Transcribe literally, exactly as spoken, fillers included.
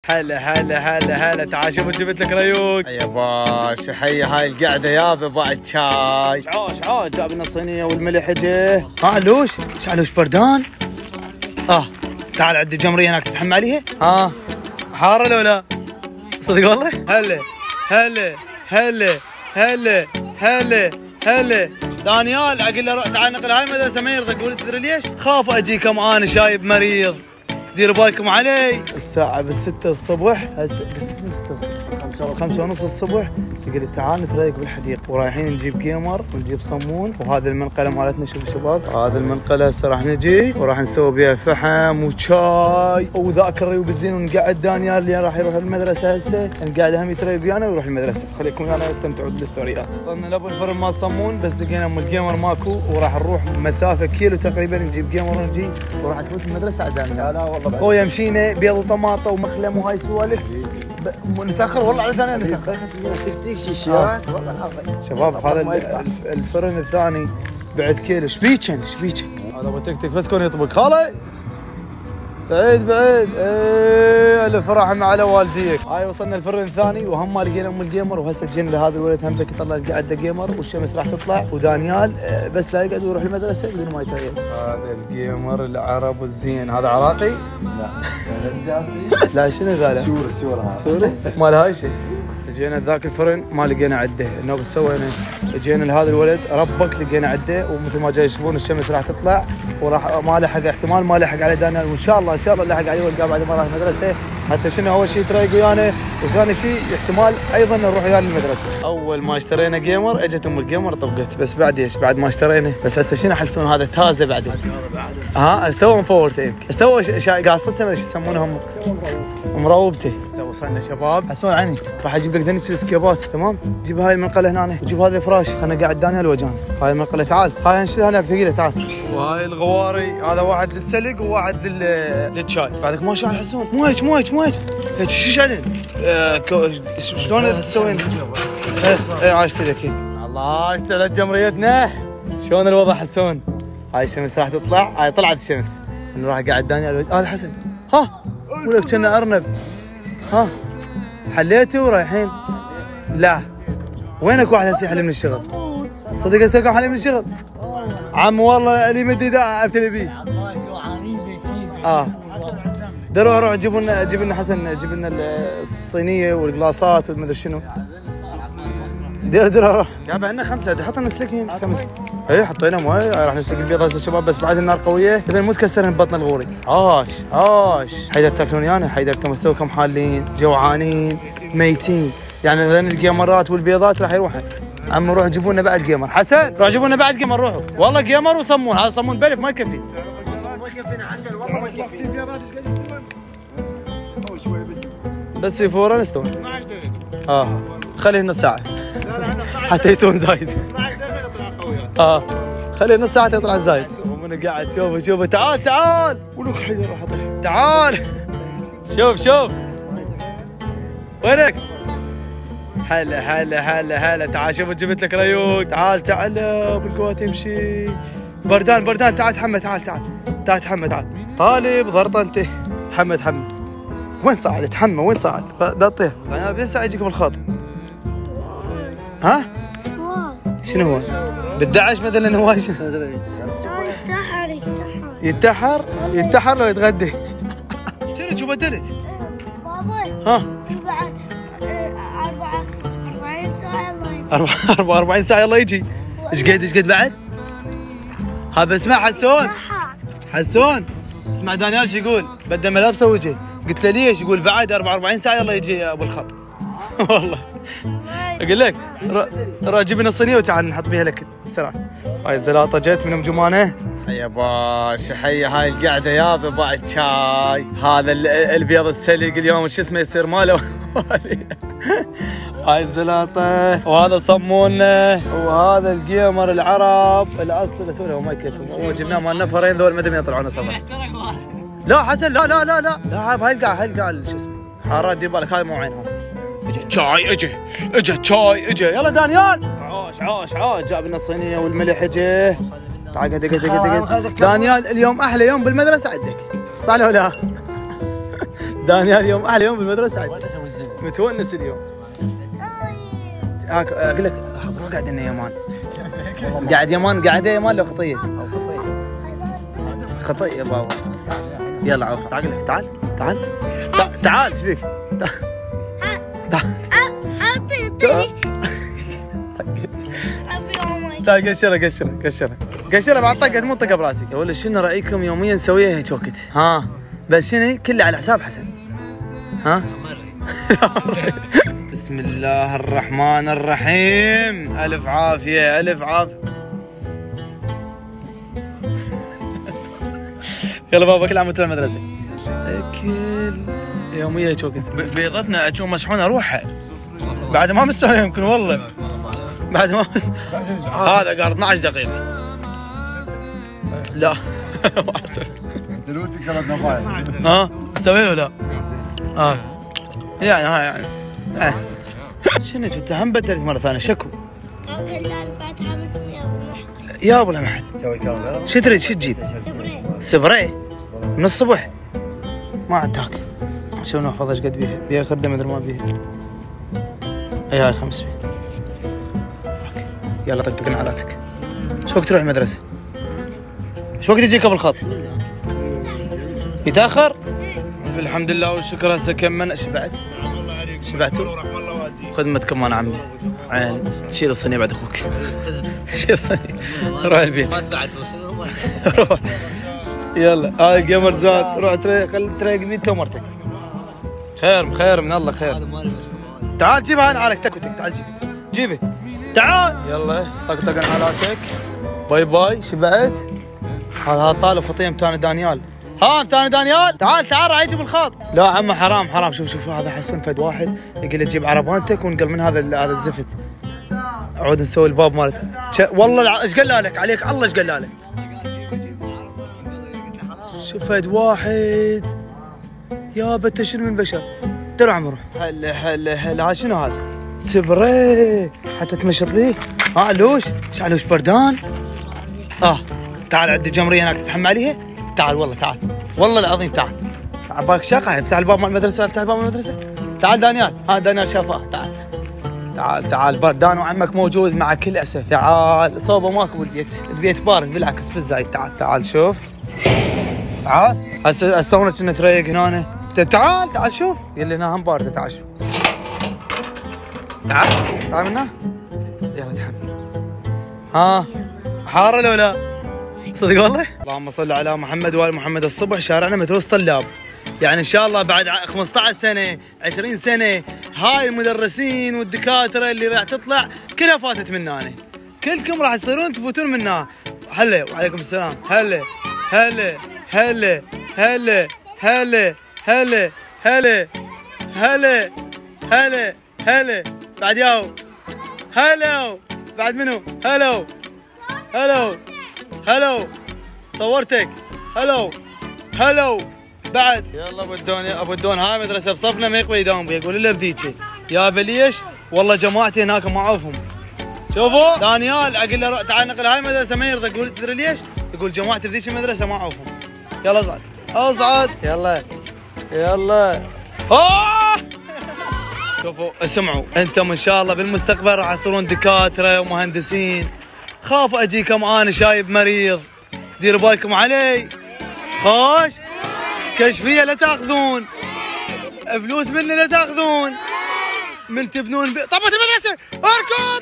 هلا هلا هلا هلا تعال شوف جبت لك ريوق يا باشا. حي هاي القعده يابا بعد شاي. عاش عاش جاب لنا الصينيه والملح اجى. ها علوش ايش علوش بردان؟ اه تعال عد الجمريه هناك تتحمى عليها. ها حاره لو لا؟ صدق والله. هلا هلا هلا هلا هلا هلا دانيال اقول له تعال نقل هاي المدرسه ما يرضى. يقول تدري ليش؟ خاف اجيكم انا شايب مريض ديروا بالكم علي. الساعة بالستة الصبح هسه بالستة الصبح خمسة ونص الصبح يقول لي تعال نتريق بالحديقة ورايحين نجيب جيمر ونجيب صمون. وهذا المنقلة مالتنا شوفوا شباب هذا المنقلة هسه راح نجي وراح نسوي بها فحم وشاي وذاك الريوب الزين ونقعد دانيال اللي راح يروح المدرسة هسه نقعد هم يتريق ويانا ويروح المدرسة. خليكم ويانا استمتعوا بالستوريات. وصلنا لابو الفرن مال صمون بس لقينا ام الجيمر ماكو وراح نروح مسافة كيلو تقريبا نجيب جيمر ونجي وراح تفوت المدرسة على دانيال. لا والله خويا مشينا بيض وطماطه ومخلم وهاي سوالف نتاخر والله على ثانيه نتاخر. تفتيك شيشات والله شباب هذا الفرن الثاني بعد كيلو. شبيكن شبيكن هذا ابو تكتك بس كون يطبق خاله بعيد بعيد. ايه الفرح مع على والديك. هاي وصلنا الفرن الثاني وهم ما لقينا ام الجيمر وهسه جينا لهذا الولد هم لك يطلع قاعده جيمر والشمس راح تطلع ودانيال بس لا يقعد ويروح المدرسه بدون ما يتريق. هذا الجيمر العرب والزين. هذا عراقي؟ لا لا شنو ذا؟ سوري سوري سوري ما له هاي شيء. جينا ذاك الفرن ما لقينا عده انه بس سوينا. جينا لهذا الولد ربك لقينا عده ومثل ما جاي يشوفون الشمس راح تطلع وراح ما لحق احتمال ما لحق على دانيال وان شاء الله ان شاء الله لحق عليه والقاه بعد ما راح المدرسه. حتى شنو اول شيء يتريق ويانا وثاني شيء احتمال ايضا نروح وياه للمدرسه. اول ما اشترينا جيمر اجت ام الجيمر طبقت بس بعد ايش بعد ما اشترينا بس هسه شنو احسون هذا تازه بعدين. ها استوى مفورته يمكن استوى قاصته ما ايش يسمونها مروبته. هسه وصلنا شباب حسون عني راح اجيب لك ذنك السكيبات تمام. جيب هاي المنقله هنا وجيب هذا الفراش خلنا قاعد دانيال وجان. هاي المنقله تعال هاي انشلها هناك ثقيله تعال. وهاي الغواري هذا واحد للسلق وواحد للشاي. بعدك ما شاء الله حسون مو هيك مو هيك مو هيك هيك شو علين شلون تسوين؟ ايه عاشت ذيك الله اشتغلت جمريتنا. شلون الوضع حسون؟ هاي الشمس راح تطلع. هاي طلعت الشمس نروح قاعد دانيال. هذا حسن ها ولك كنا ارنب. ها حليتوا ورايحين؟ لا وينك واحد هسه يحلي من الشغل؟ صدق استلقى حلي من الشغل؟ عم والله اللي مدي دا ابتلي بيه. اه دروح روح جيبوا لنا جيب لنا حسن جيب لنا الصينيه والقلاصات والمدري شنو. دير دير روح جاب لنا خمسه حط لنا سلكين خمس. اي حطينا ماي راح نسلق البيض هسه شباب بس بعد النار قويه تبين مو تكسرن ببطن الغوري. عاش عاش حيدر تاكلون ويانا حيدر تمستوكم حالين جوعانين ميتين يعني لان الجيمرات والبيضات راح يروحن. عم نروح جيبوا لنا بعد جيمر. حسن روح جيبوا لنا بعد جيمر روحوا والله جيمر وصمون. هذا صمون بلف ما يكفي ما يكفينا عندنا والله ما يكفينا بس يفورا نستوي. اه خليه نص ساعه حتى يستوون زايد. اه خليه نص ساعه يطلع زايد. ومن قاعد شوفه شوفه تعال تعال ولك حيدر راح اطيح. تعال شوف شوف وينك؟ هلا هلا هلا هلا تعال شوف جبت لك ريوق. تعال تعال بالقوه تمشي. بردان بردان تعال تحمى تعال تعال تعال تحمى تعال. طالب ضرطه انت تحمى تحمى. وين صعد تحمى وين صعد؟ لا تطيح انا بيسع يجيك بالخط. ها؟ شنو هو؟ بالدعش مثلا هو شنو؟ ينتحر ينتحر ينتحر لو يتغدى. شنو شو بدلت؟ بابا ها؟ بعد أربعين ساعة الله يجي. أربعة وأربعين ساعة يلا يجي. ايش قد ايش قد بعد؟ هذا اسمع حسون حسون اسمع دانيال شو يقول؟ بده ملابسه وجهه. قلت له ليش؟ يقول بعد أربعة وأربعين ساعة يلا يجي يا ابو الخط. والله اقول لك روح جيب لنا الصينيه وتعال نحط بيها لك بسرعه. هاي الزلاطه جت من ام جمانه. يا باشا حي هاي القعده يابا بعد شاي. هذا البيض السلق اليوم شو اسمه يصير ماله. هاي الزلاطه وهذا صمونه وهذا الجيمر العرب الاصلي بس هو ما يكفي هو جبناه مال نفرين ذول ما ادري مين يطلعون سفر. لا حسن لا لا لا لا لا هاي القاع هاي القاع شو اسمه حارات دير بالك هاي مو عينهم. اجى شاي اجى اجى شاي اجى يلا دانيال. عاش عاش عاش جاب لنا الصينيه والملح اجى. تعال قد قد قد دانيال اليوم احلى يوم بالمدرسه عندك صح ولا لا؟ دانيال اليوم احلى يوم بالمدرسه. متونس اليوم. هاك اقول لك مبروك قاعد لنا يمان. قاعد يمان قاعده يمان لو خطيه؟ خطيه يا بابا. يلا عوف تعال لك تعال تعال تعال ايش بيك؟ تعال تعال قشره قشره قشره قشره بعد طقه مو طقه براسي. يا ولد شنو رايكم يوميا نسويها هيك وقت؟ ها بس شنو كله على حساب حسن. ها بسم الله الرحمن الرحيم. الف عافيه الف عافيه. يلا بابا كل عام وانت المدرسه. اكل يوميا هيك وقت. بيضتنا اشوف مسحونه روحها بعد ما مستوى يمكن والله بعد ما هذا قال اثنعش دقيقه. لا ها استوي ولا ها يعني ها يعني اه شنو انت هم بدلت مره ثانيه شكو يا ابو المحل. شو تريد شو تجيب؟ سبراي من الصبح ما عاد تاكل. شو نحفظ ايش قد بيها؟ بيها خده مدري ما بيها. اي هاي خمس بيه. يلا طقطق نعلاتك. شو وقت تروح المدرسه؟ شو وقت يجيك قبل الخط؟ يتاخر؟ الحمد لله والشكر. هسه كملنا. شبعت؟ شبعتوا؟ خدمتكم انا عمي. عين تشيل الصينيه بعد اخوك. شيل الصينيه روح البيت. ما تبعت روح يلا هاي جيمر زاد. روح تريق خل تريق بيتك ومرتك. خير خير من الله خير. تعال جيبها انا عليك تكوتك. تعال جيبي جيبي تعال يلا طقطق حالاتك. باي باي. شبعت؟ هذا هذا طالب فطيم تاني دانيال. ها تاني دانيال تعال تعال راح يجي بالخاط. لا عمه حرام حرام. شوف شوف هذا حسون فد واحد يقول له جيب عربانتك ونقل من هذا هذا الزفت. عود نسوي الباب مالته. والله ايش قال لك عليك الله ايش قال لك. شوف فد واحد يا بت شنو من بشر. ترى عمره هلا هلا هلا. شنو هذا؟ سبراي حتى تمشط به. ها علوش ايش علوش بردان. اه تعال عندي جمريه هناك تتحمل عليها. تعال والله تعال والله العظيم تعال تعال بالك شقه. افتح الباب مال المدرسه افتح الباب مال المدرسه. تعال دانيال. ها دانيال شافاه. تعال تعال تعال بردان وعمك موجود مع كل اسف. تعال صوبه ماكو بالبيت. البيت بارد بالعكس بالزايد. تعال تعال شوف تعال هسه هسه تونا كنا تريق هنا. تعال تعال شوف يلي هنا هم بارده. تعال شوف تعال تعال منا. يلا تحمل. ها حاره لو لا صدق والله. اللهم صل على محمد وال محمد. الصبح شارعنا متروس طلاب. يعني ان شاء الله بعد خمسطعش سنه عشرين سنه هاي المدرسين والدكاتره اللي راح تطلع كلها فاتت منا. أنا. كلكم راح تصيرون تفوتون منا. هلا وعليكم السلام. هلا هلا هلا هلا هلا هلا هلا هلا هلا هلا بعد ياو. هلو بعد منو؟ هلو هلو هلو صورتك. هلو هلو بعد. يلا ابو الدون ابو الدون هاي مدرسه بصفنا ما يقبل يداوم. يقول له بذيك يا بليش والله جماعتي هناك ما اعرفهم. شوفوا دانيال اقول له تعال نقل هاي المدرسه ما يرضى. يقول تدري ليش؟ يقول جماعتي بذيك المدرسه ما اعرفهم. يلا اصعد اصعد يلا يلا. آه! شوفوا اسمعوا انتم ان شاء الله بالمستقبل راح تصيرون دكاتره ومهندسين. خاف اجيكم انا شايب مريض ديروا بالكم علي. خوش كشفيه لا تاخذون فلوس مني لا تاخذون من تبنون طبت المدرسه. اركض